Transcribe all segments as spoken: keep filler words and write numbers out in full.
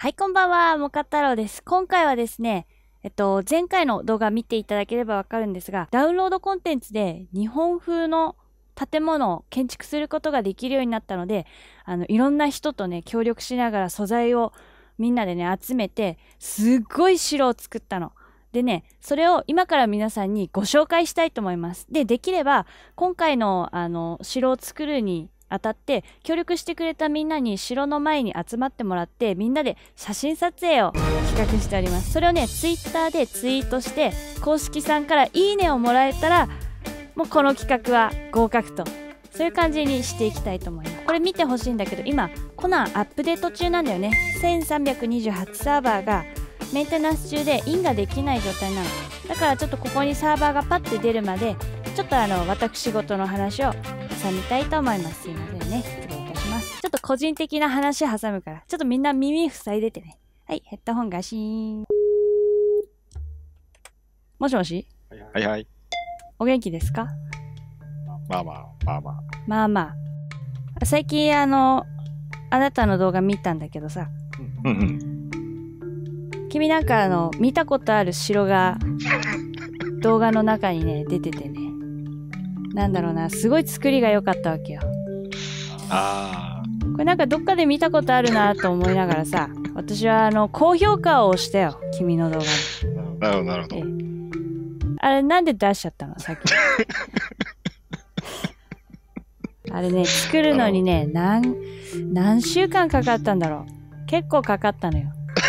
はい、こんばんは、もか太郎です。今回はですね、えっと、前回の動画見ていただければわかるんですが、ダウンロードコンテンツで日本風の建物を建築することができるようになったので、あの、いろんな人とね、協力しながら素材をみんなでね、集めて、すっごい城を作ったの。でね、それを今から皆さんにご紹介したいと思います。で、できれば、今回の、あの、城を作るに当たって協力してくれたみんなに城の前に集まってもらってみんなで写真撮影を企画しております。それをねツイッターでツイートして公式さんからいいねをもらえたらもうこの企画は合格と、そういう感じにしていきたいと思います。これ見てほしいんだけど今コナンアップデート中なんだよね。せんさんびゃくにじゅうはちサーバーがメンテナンス中でインができない状態なの。だからちょっとここにサーバーがパッて出るまでちょっとあの私事の話を挟みたいと思います。すいませんね、失礼いたします。ちょっと個人的な話挟むからちょっとみんな耳塞いでてね。はい、ヘッドホンガシーン。もしもし、 はいはい。 お元気ですか？ まあまあまあまあまあまあ。最近あのあなたの動画見たんだけどさ、 うんうん君なんかあの見たことある城が動画の中にね出ててね、なんだろうな、すごい作りが良かったわけよ。 ああ、 これなんかどっかで見たことあるなと思いながらさ、私はあの高評価を押したよ、君の動画に。 なるほどなるほど。 ええ、あれなんで出しちゃったのさっき。あれね作るのにね何何週間かかったんだろう。結構かかったのよ。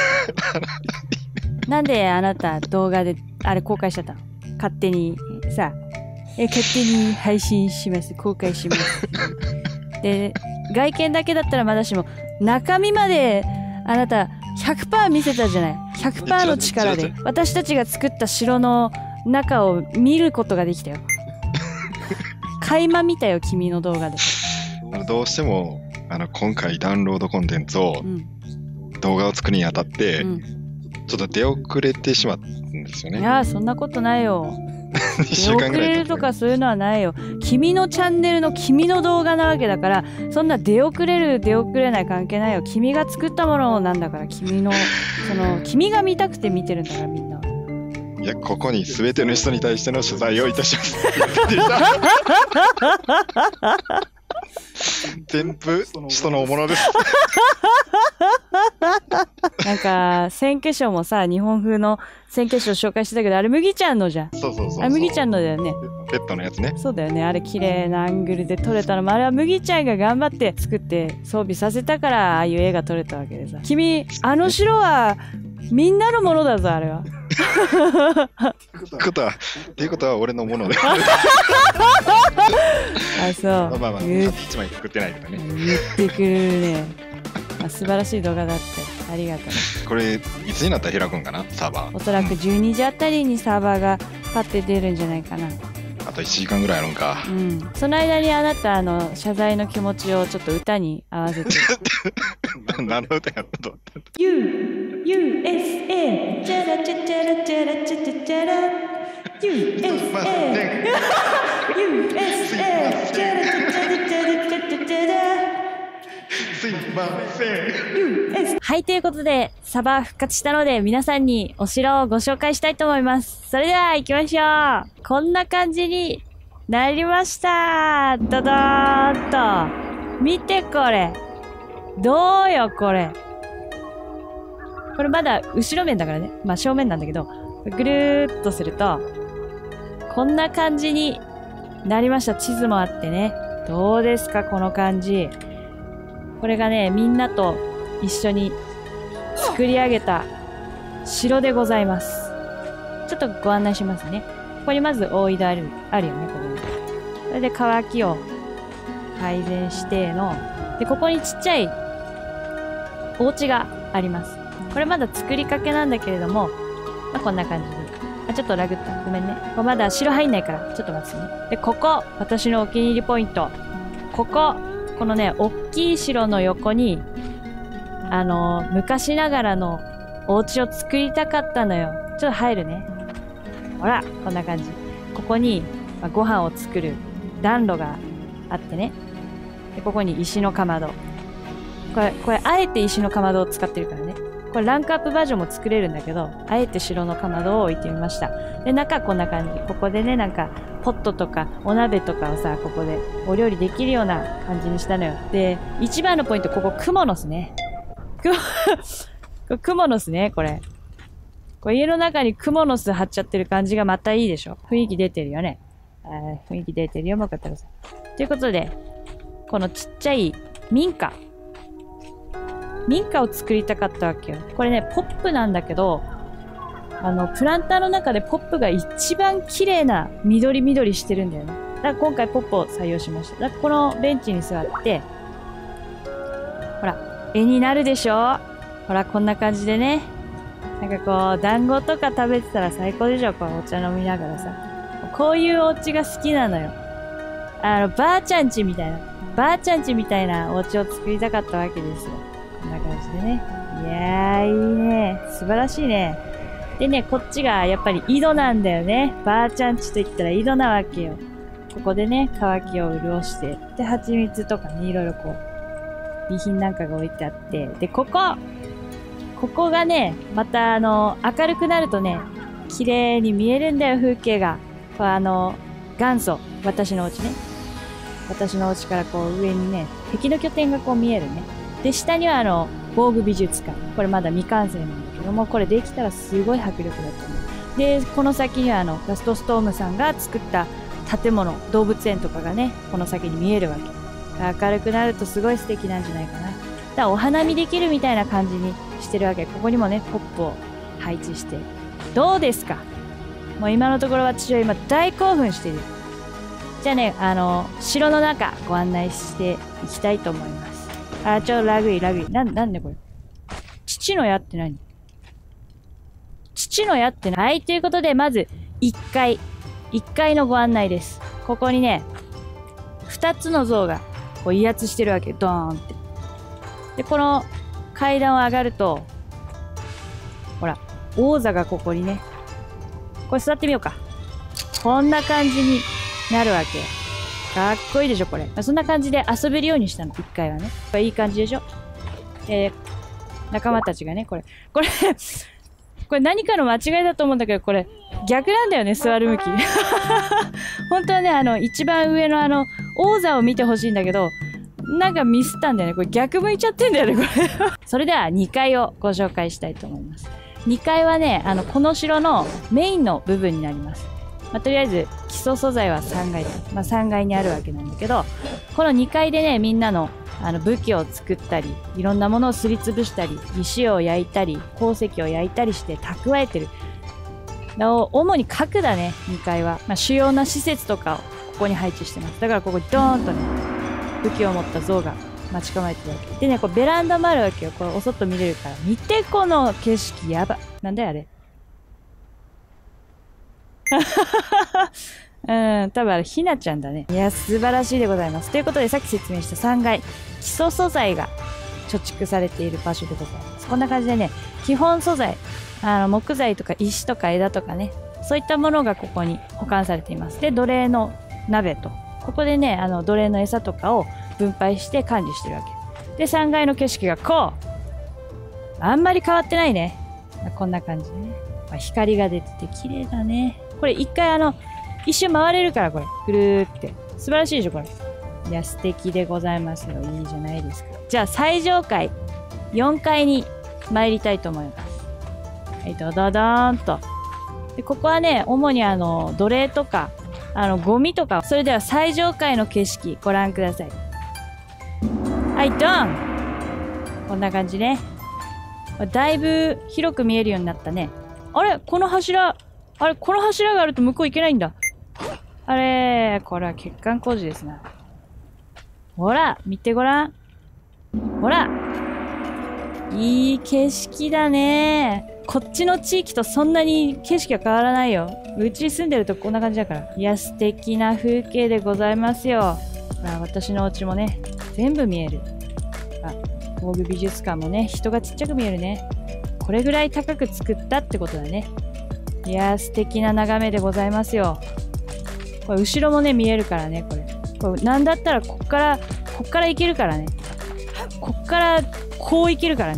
なんであなた動画であれ公開しちゃったの？勝手にさ、え勝手に配信します、公開します。で外見だけだったらまだしも中身まであなた ひゃくパーセント 見せたじゃない。 ひゃくパーセント の力で私たちが作った城の中を見ることができたよ。垣間見たよ、君の動画で。 あのどうしてもあの今回ダウンロードコンテンツを、うん、動画を作るにあたって、うん、ちょっと出遅れてしまったんですよね。 いやそんなことないよ。出遅れるとかそういうのはないよ。君のチャンネルの君の動画なわけだから、そんな出遅れる出遅れない関係ないよ。君が作ったものなんだから、君のその君が見たくて見てるんだから、みんな。 いや、ここに全ての人に対しての取材をいたします。全部人のものです。 なんか選挙書もさ、日本風の選挙書紹介してたけど、あれ麦ちゃんのじゃん。 そうそうそうそう。 あれ麦ちゃんのだよね。 ペットのやつね。 そうだよね。あれ綺麗なアングルで撮れたのも、あれは麦ちゃんが頑張って作って装備させたから、ああいう絵が撮れたわけでさ。君、あの城はみんなのものだぞ、あれは。 ってことは、っていうことは俺のもので。 あ、そう。まあまあまあ、一枚作ってないけどね。 言ってくれるね。あ、素晴らしい動画だって。ありがとう。 これ、いつになったら開くんかな、サーバー。 おそらくじゅうにじあたりにサーバーがパッて出るんじゃないかな。 あといちじかんぐらいあるんか。 うん。その間にあなた、あの、謝罪の気持ちをちょっと歌に合わせて。 何の歌やったと。 U、ユーエスエー、チャラチャチャラチャラチャチャチャラ、ユーエスエー、ユーエスエー、チャラチャチャラチャラチャチャラ、 すいません。 はい、ということで、サバー復活したので、皆さんにお城をご紹介したいと思います。それでは行きましょう。こんな感じになりました。ドドーンと。見てこれ。どうよ、これ。これまだ後ろ面だからね。まあ正面なんだけど、ぐるーっとすると、こんな感じになりました。地図もあってね。どうですか、この感じ。これがね、みんなと一緒に作り上げた城でございます。ちょっとご案内しますね。ここにまず大井戸ある、あるよね、ここに。それで乾きを改善しての、で、ここにちっちゃいお家があります。これまだ作りかけなんだけれども、まあ、こんな感じで。あ、ちょっとラグった。ごめんね。これまだ城入んないから、ちょっと待ってね。で、ここ、私のお気に入りポイント。ここ、このね、おっきい城の横に、あのー、昔ながらのお家を作りたかったのよ。ちょっと入るね。ほら、こんな感じ。ここに、まあ、ご飯を作る暖炉があってね。で、ここに石のかまど。これ、これ、あえて石のかまどを使ってるからね。 これランクアップバージョンも作れるんだけど、あえて白のかまどを置いてみました。で、中はこんな感じ。ここでね、なんか、ポットとかお鍋とかをさ、ここでお料理できるような感じにしたのよ。で、一番のポイント、ここ、クモの巣ね。クモ、これクモの巣ね、これ。これ家の中にクモの巣張っちゃってる感じがまたいいでしょ。雰囲気出てるよね。あ雰囲気出てるよ、もかったらさ。ということで、このちっちゃい民家。民家を作りたかったわけよ。これね、ポップなんだけど、あの、プランターの中でポップが一番綺麗な緑緑してるんだよね。だから今回ポップを採用しました。だからこのベンチに座って、ほら、絵になるでしょ？ほら、こんな感じでね。なんかこう、団子とか食べてたら最高でしょ？こう、お茶飲みながらさ。こういうお家が好きなのよ。あの、ばあちゃん家みたいな。ばあちゃん家みたいなお家を作りたかったわけですよ。こんな感じでね。いやー、いいね。素晴らしいね。でね、こっちがやっぱり井戸なんだよね。ばあちゃん家と言ったら井戸なわけよ。ここでね、乾きを潤して。で、蜂蜜とかね、いろいろこう、備品なんかが置いてあって。で、ここここがね、またあの、明るくなるとね、綺麗に見えるんだよ、風景が。これあの、元祖。私のお家ね。私のお家からこう上にね、敵の拠点がこう見えるね。で、下にはあの、防具美術館。これまだ未完成なんだけども、これできたらすごい迫力だと思う。で、この先にはあの、ラストストームさんが作った建物、動物園とかがね、この先に見えるわけ。明るくなるとすごい素敵なんじゃないかな。だからお花見できるみたいな感じにしてるわけ。ここにもね、ポップを配置して。どうですか？もう今のところ私は今大興奮している。じゃあね、あの、城の中ご案内していきたいと思います。あ、ちょ、ラグい、ラグい。な、なんでこれ。父の矢って何？父の矢って何？はい、ということで、まず、いっかい。いっかいのご案内です。ここにね、ふたつの像が、こう威圧してるわけ。ドーンって。で、この階段を上がると、ほら、王座がここにね、これ座ってみようか。こんな感じになるわけ。かっこいいでしょ、これ。そんな感じで遊べるようにしたの、一回はね。これいい感じでしょ。えー、仲間たちがね、これ、これ、これ何かの間違いだと思うんだけど、これ、逆なんだよね、座る向き。本当はね、あの、一番上のあの、王座を見てほしいんだけど、なんかミスったんだよね。これ逆向いちゃってんだよね、これ。それではにかいをご紹介したいと思います。にかいはね、あの、この城のメインの部分になります。まあ、とりあえず、基礎素材はさんがいです。まあ、さんがいにあるわけなんだけど、このにかいでね、みんなの、あの、武器を作ったり、いろんなものをすりつぶしたり、石を焼いたり、鉱石を焼いたりして蓄えてる。だ主に核だね、にかいは。まあ、主要な施設とかをここに配置してます。だからここ、ドーンとね、武器を持った像が待ち構えてるわけ。でね、これベランダもあるわけよ。これお外見れるから。見て、この景色、やば。なんだよ、あれ。うん、多分あれ、ひなちゃんだね。いや、素晴らしいでございます。ということで、さっき説明したさんがい、基礎素材が貯蓄されている場所でございます。こんな感じでね、基本素材、あの、木材とか石とか枝とかね、そういったものがここに保管されています。で、奴隷の鍋と、ここでね、あの、奴隷の餌とかを分配して管理してるわけ。で、さんがいの景色がこう。あんまり変わってないね。こんな感じね。まあ、光が出てて綺麗だね。これ一回あの、一周回れるから、これ。ぐるーって。素晴らしいでしょ、これ。いや、素敵でございますよ。いいじゃないですか。じゃあ、最上階、よんかいに参りたいと思います。はい、ドドドーンと。で、ここはね、主にあの、奴隷とか、あの、ゴミとか。それでは最上階の景色、ご覧ください。はい、ドン！こんな感じね。だいぶ広く見えるようになったね。あれこの柱、あれこの柱があると向こう行けないんだ。あれこれは欠陥工事ですな。ほら見てごらん。ほらいい景色だね。こっちの地域とそんなに景色は変わらないよ。うち住んでるとこんな感じだから。いや、素敵な風景でございますよ。まあ、私のお家もね、全部見える。あ、防具美術館もね、人がちっちゃく見えるね。これぐらい高く作ったってことだね。いやー、素敵な眺めでございますよ。これ、後ろもね、見えるからね、これ。これ、なんだったら、こっから、こっから行けるからね。こっから、こう行けるからね。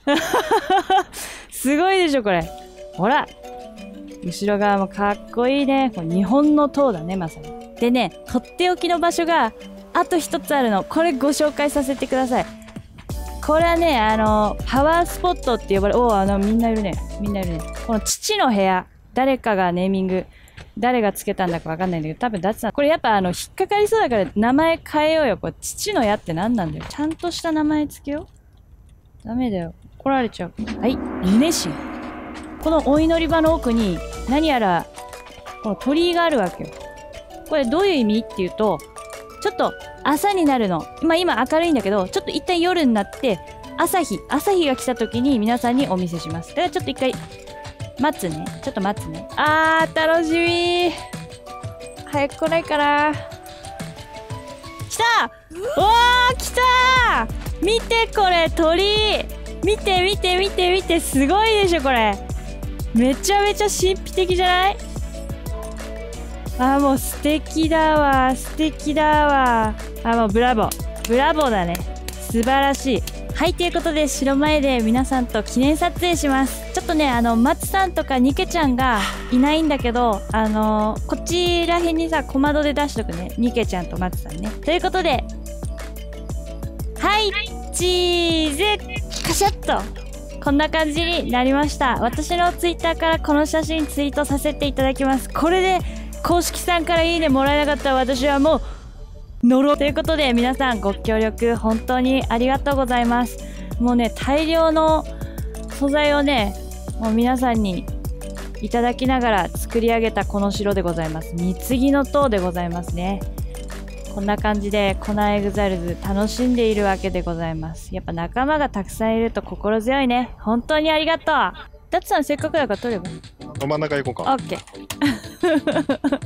すごいでしょ、これ。ほら。後ろ側もかっこいいね。これ日本の塔だね、まさに。でね、とっておきの場所が、あと一つあるの。これご紹介させてください。これはね、あの、パワースポットって呼ばれ、おお、あの、みんないるね。みんないるね。この父の部屋。誰かがネーミング、誰がつけたんだかわかんないんだけど、多分ダツさん。これやっぱあの、引っかかりそうだから名前変えようよ。これ、父の家って何なんだよ。ちゃんとした名前つけよう。ダメだよ。怒られちゃう。はい、ルネ神。このお祈り場の奥に、何やら、この鳥居があるわけよ。これどういう意味っていうと、ちょっと朝になるの。まあ今明るいんだけど、ちょっと一旦夜になって、朝日、朝日が来た時に皆さんにお見せします。だからちょっと一回、待つね。ちょっと待つね。あー、楽しみー。早く来ないかな。来たおー、来たー見てこれ、鳥居見て見て見て見て、すごいでしょ、これ。めちゃめちゃ神秘的じゃない？あー、もう素敵だわ。素敵だわ。あ、もうブラボー。ブラボーだね。素晴らしい。はい、ということで、白前で皆さんと記念撮影します。ちょっとね、あの、松さんとかニケちゃんがいないんだけど、あのー、こっちらへんにさ、小窓で出しとくね。ニケちゃんと松さんね。ということで、はい、チーズカシャッとこんな感じになりました。私のツイッターからこの写真ツイートさせていただきます。これで、公式さんからいいねもらえなかったら私はもう、呪ということで皆さんご協力本当にありがとうございます。もうね、大量の素材をね、もう皆さんにいただきながら作り上げたこの城でございます。貢ぎの塔でございますね。こんな感じでコナンエグザイルズ楽しんでいるわけでございます。やっぱ仲間がたくさんいると心強いね。本当にありがとう。ダッツさんせっかくだから撮れば。 真ん中行こうか。 オッケー。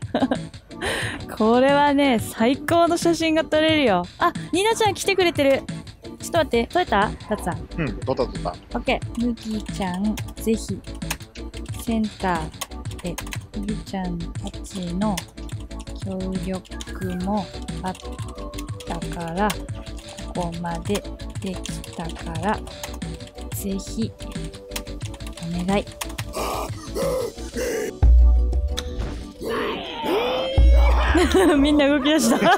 これはね、最高の写真が撮れるよ。あ、ニナちゃん来てくれてる。ちょっと待って、撮れた？ダッツさん。 うん、撮った撮った。 オッケー。ムギちゃん、ぜひ、センターで、ムギちゃんたちの協力もあったから、ここまでできたから、ぜひ、お願い。みんな動き出した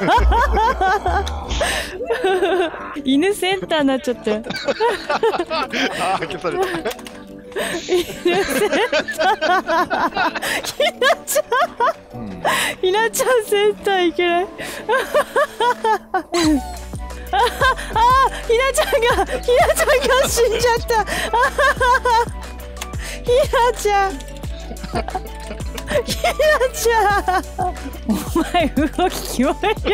犬センターになっちゃってああ、消された犬センターひなちゃん、うん、ひなちゃんセンターいけないああ、ひなちゃんがひなちゃんが死んじゃったひなちゃんひなちゃんお前動きキモいよ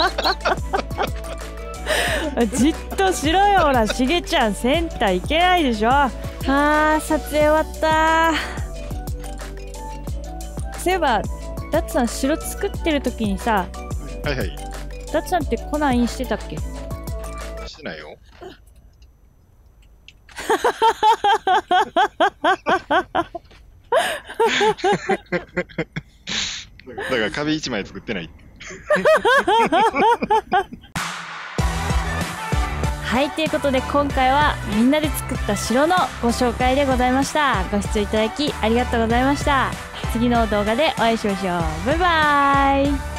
じっとしろよほらしげちゃんセンターいけないでしょあー撮影終わったそういえばダッツさん城作ってる時にさはいはいダッツさんってコナンインしてたっけしてないよだから壁一枚作ってないはい、ということで今回はみんなで作った城のご紹介でございました。ご視聴いただきありがとうございました。次の動画でお会いしましょう。バイバーイ。